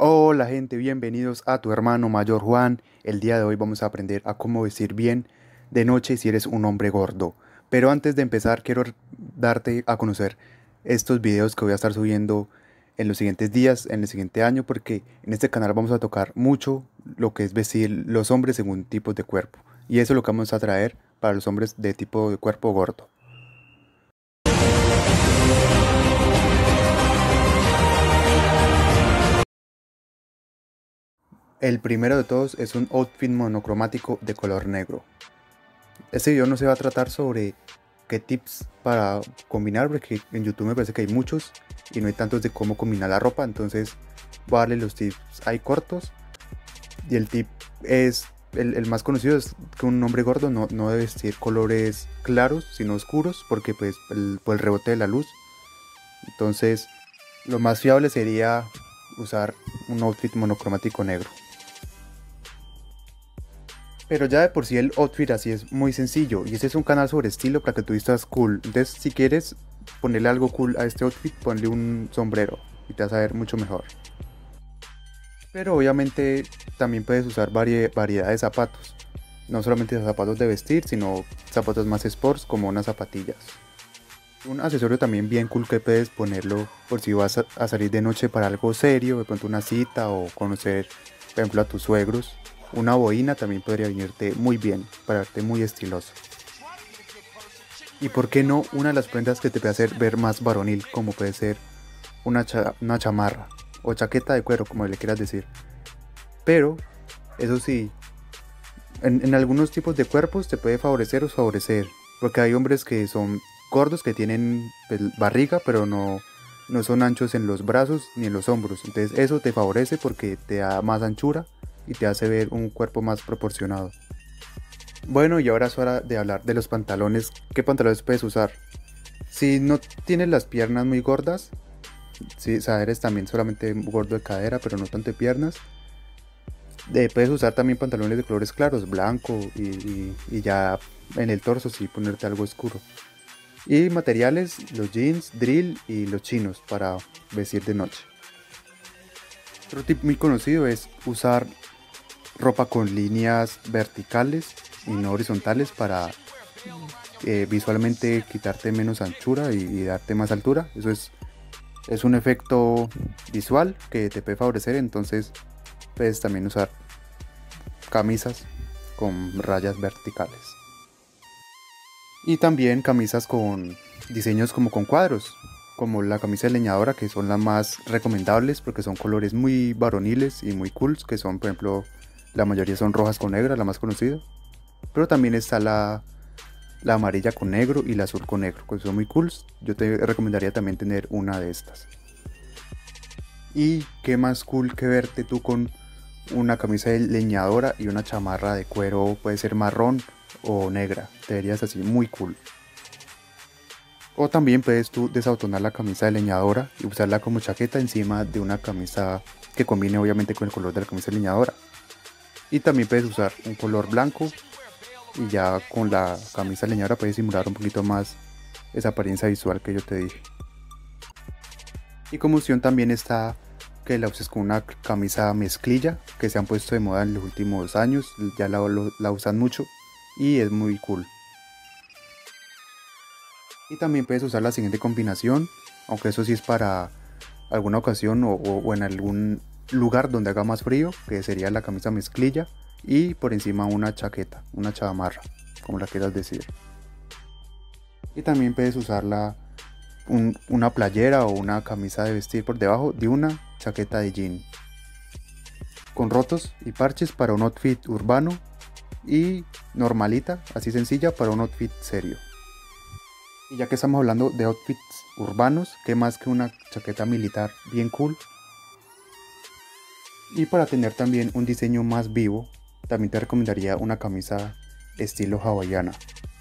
Hola gente, bienvenidos a tu hermano mayor Juan. El día de hoy vamos a aprender a cómo vestir bien de noche si eres un hombre gordo. Pero antes de empezar quiero darte a conocer estos videos que voy a estar subiendo en los siguientes días, en el siguiente año, porque en este canal vamos a tocar mucho lo que es vestir los hombres según tipos de cuerpo. Y eso es lo que vamos a traer para los hombres de tipo de cuerpo gordo. El primero de todos es un outfit monocromático de color negro. Este video no se va a tratar sobre qué tips para combinar, porque en YouTube me parece que hay muchos y no hay tantos de cómo combinar la ropa, entonces voy a darle los tips ahí cortos. Y el tip es, el más conocido es que un hombre gordo no debe vestir colores claros, sino oscuros, porque pues por el rebote de la luz. Entonces lo más fiable sería usar un outfit monocromático negro. Pero ya de por sí el outfit así es muy sencillo, y este es un canal sobre estilo para que tú vistas cool. Entonces si quieres ponerle algo cool a este outfit, ponle un sombrero y te vas a ver mucho mejor. Pero obviamente también puedes usar variedad de zapatos. No solamente zapatos de vestir, sino zapatos más sports como unas zapatillas. Un accesorio también bien cool que puedes ponerlo por si vas a salir de noche para algo serio, de pronto una cita o conocer, por ejemplo, a tus suegros. Una boina también podría venirte muy bien, para verte muy estiloso. Y por qué no, una de las prendas que te puede hacer ver más varonil, como puede ser una chamarra o chaqueta de cuero, como le quieras decir. Pero, eso sí, en algunos tipos de cuerpos te puede favorecer o desfavorecer, porque hay hombres que son gordos, que tienen pues, barriga, pero no son anchos en los brazos ni en los hombros. Entonces eso te favorece porque te da más anchura y te hace ver un cuerpo más proporcionado. Bueno, y ahora es hora de hablar de los pantalones. ¿Qué pantalones puedes usar? Si no tienes las piernas muy gordas, si eres también solamente gordo de cadera, pero no tanto de piernas, puedes usar también pantalones de colores claros, blanco y ya en el torso sí ponerte algo oscuro. Y materiales, los jeans, drill y los chinos para vestir de noche. Otro tip muy conocido es usar ropa con líneas verticales y no horizontales para visualmente quitarte menos anchura y darte más altura. Eso es un efecto visual que te puede favorecer. Entonces puedes también usar camisas con rayas verticales y también camisas con diseños como con cuadros, como la camisa de leñadora, que son las más recomendables porque son colores muy varoniles y muy cool, que son, por ejemplo, la mayoría son rojas con negra, la más conocida, pero también está la amarilla con negro y la azul con negro, que son muy cool. Yo te recomendaría también tener una de estas. Y qué más cool que verte tú con una camisa de leñadora y una chamarra de cuero, puede ser marrón o negra, te verías así muy cool. O también puedes tú desabotonar la camisa de leñadora y usarla como chaqueta encima de una camisa que combine obviamente con el color de la camisa de leñadora. Y también puedes usar un color blanco y ya con la camisa de leñadora puedes simular un poquito más esa apariencia visual que yo te dije. Y como opción también está que la uses con una camisa mezclilla, que se han puesto de moda en los últimos años, ya la usan mucho y es muy cool. Y también puedes usar la siguiente combinación, aunque eso sí es para alguna ocasión o en algún lugar donde haga más frío, que sería la camisa mezclilla y por encima una chaqueta, una chamarra, como la quieras decir. Y también puedes usarla una playera o una camisa de vestir por debajo de una chaqueta de jean, con rotos y parches para un outfit urbano y normalita, así sencilla, para un outfit serio. Y ya que estamos hablando de outfits urbanos, ¿qué más que una chaqueta militar bien cool? Y para tener también un diseño más vivo, también te recomendaría una camisa estilo hawaiana.